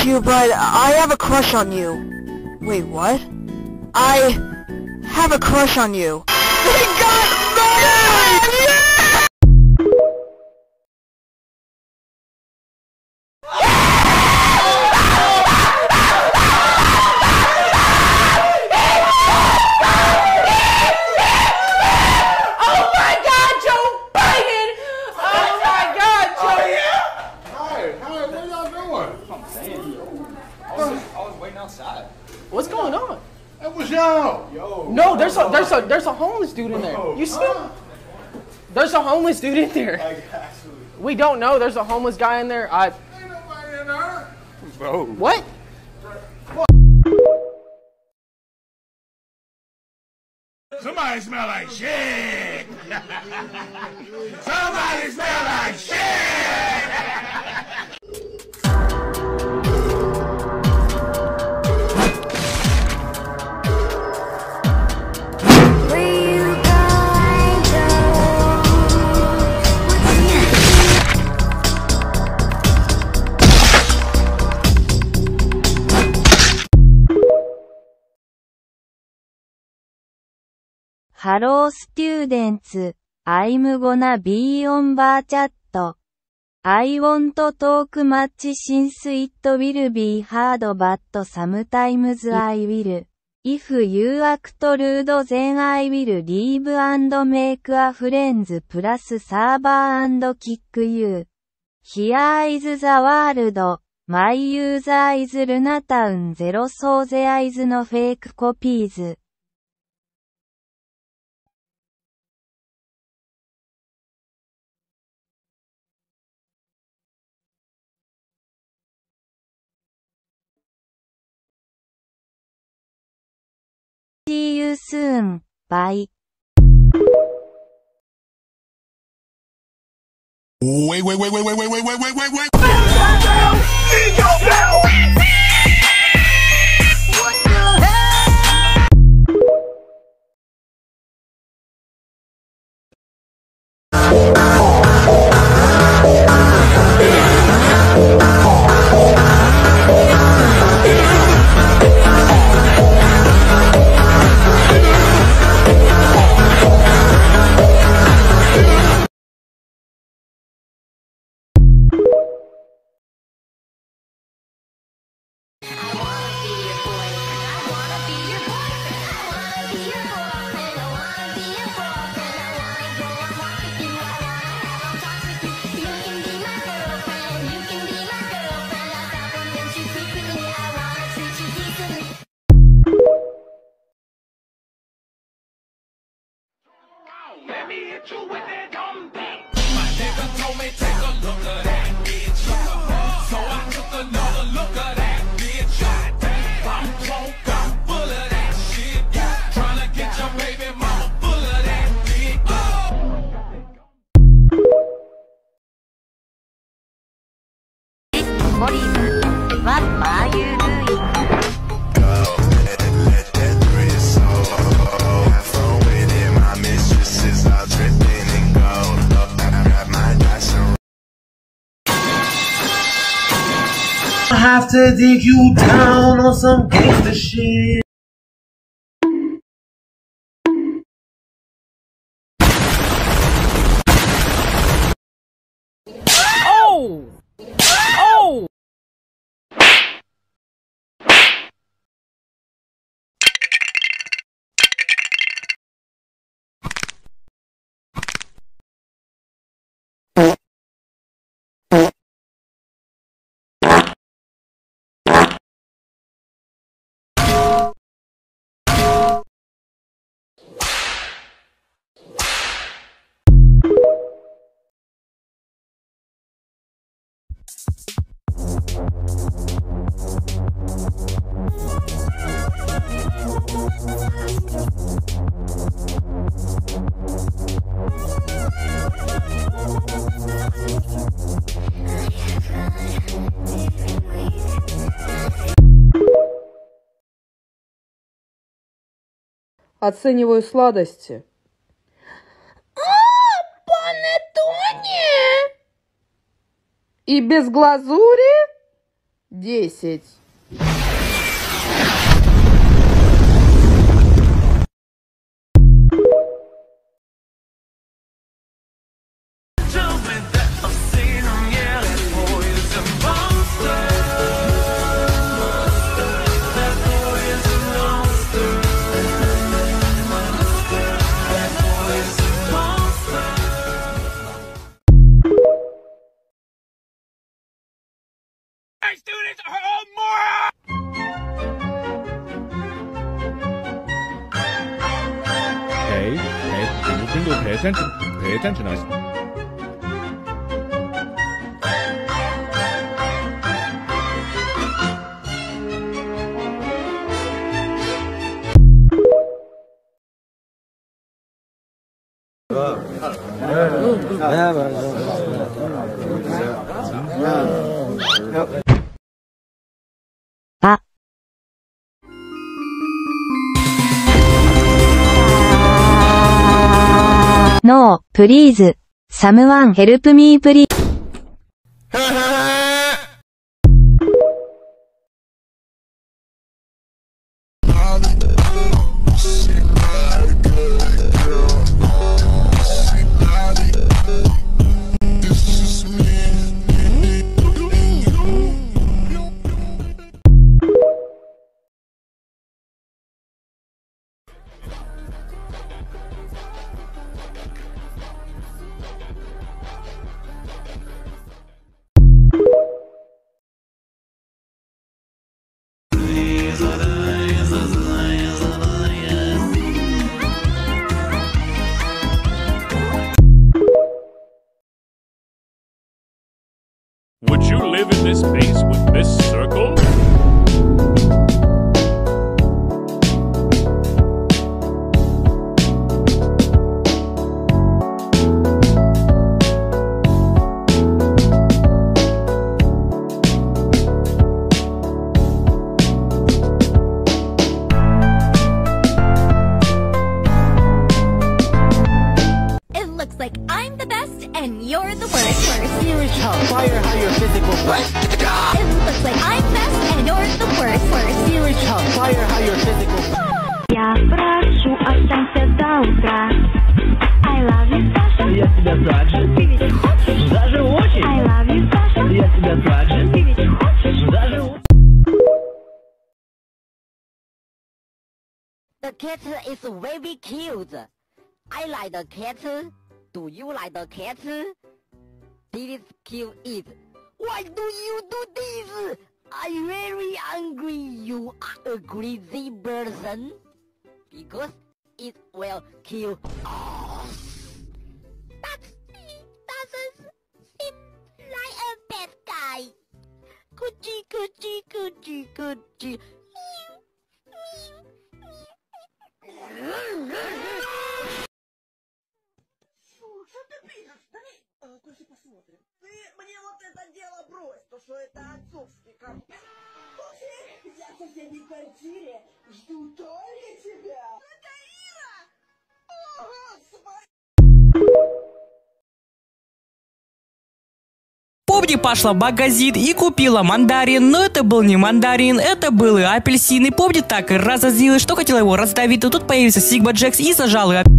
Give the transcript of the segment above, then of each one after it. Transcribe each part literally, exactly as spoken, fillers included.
like you, but I have a crush on you. Wait, what? I have a crush on you. They got married! Yeah! What's going on? That was y'all. Yo. No, there's a there's a there's a homeless dude in there. You see him? There's a homeless dude in there. We don't know. There's a homeless guy in there. I. Ain't nobody in there. Bro. What? Somebody smell like shit. Somebody smell like shit. Hello students, I'm gonna be on bar chat. I want to talk much since it will be hard but sometimes I will. If you act rude then I will leave and make a friends plus server and kick you. Here is the world. My user is Lunatown zero so there is no fake copies. See you soon. Bye. Wait, wait, wait, wait, wait, wait, wait, wait, wait, wait, wait. Let me hit you with that dumb beat. My nigga told me take a look at that bitch. So I took another look at that bitch. I'm drunk, I'm full of that shit. Tryna get your baby mama full of that dick. What are you doing? I have to dig you down on some gangster shit. Oh! Oh! Оцениваю сладости. А, панеттоне! И без глазури? Десять. Students are all morons! Pay, pay, Dingle, Dingle, pay attention. Pay attention, I said. No, please. Someone help me please. Would you live in this space with this circle? It looks like I'm the best and you're the worst. Serious fire how your physical It looks like I'm best and you're the worst. Serious fire how your physical Я прошу, останься до утра. I love you, Саша. Я тебя так же. Ты ведь хочешь? Даже очень. I love you, Саша. Я тебя так же. Ты ведь хочешь? Даже очень. The cat is very cute. I like the cat. Do you like the cat? This kill it. Why do you do this? I'm very angry. You are a crazy person. Because it will kill us. That doesn't seem like a bad guy. Coochie, coochie, coochie, coochie. Что ты пишешь? Да не... Подожди, посмотрим. Ты мне вот это дело брось, то что это отцовский компьютер. Слушай, я в соседней квартире жду только тебя. Это Ира! О, Господи! Помни, пошла в магазин и купила мандарин, но это был не мандарин, это был и апельсин. И помни, так разозлилась, что хотела его раздавить, но тут появился Сигма Джекс и сажал ее.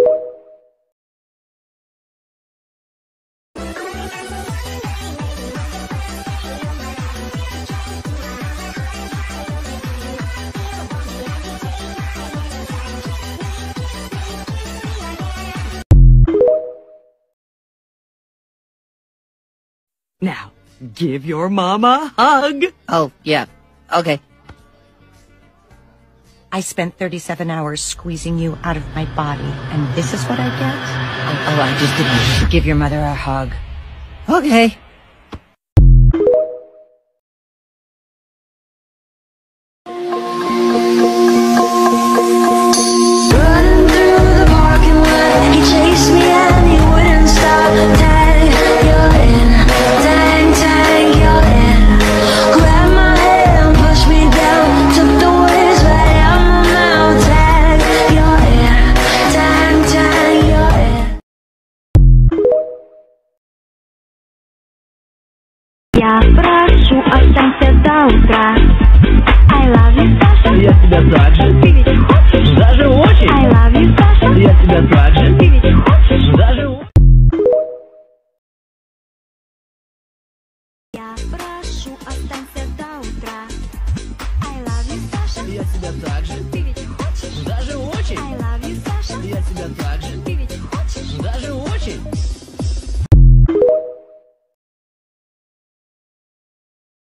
Now, give your mama a hug. Oh, yeah. Okay. I spent thirty-seven hours squeezing you out of my body, and this is what I get? Oh, oh I just didn't. Give your mother a hug. Okay. до утра. I love you, Саша. Я тебя так же. Ты ведь хочешь? Даже очень. I love you, Саша. Я тебя так же. Ты ведь хочешь? Даже очень. Я прошу, останься до утра. I love you, Саша. Я тебя так же.